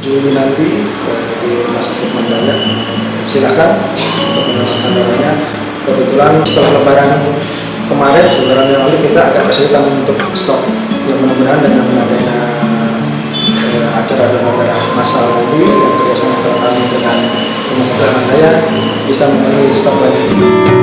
Juli nanti di Rumah Sakit Mandala. Silakan untuk mendapatkan darahnya. Kebetulan setelah Lebaran kemarin, Lebaran yang lalu kita agak kesulitan untuk stok. Yang mudah-mudahan dengan adanya acara donor darah massal ini yang kerjasama kami dengan Rumah Sakit Mandala bisa memenuhi stok lagi.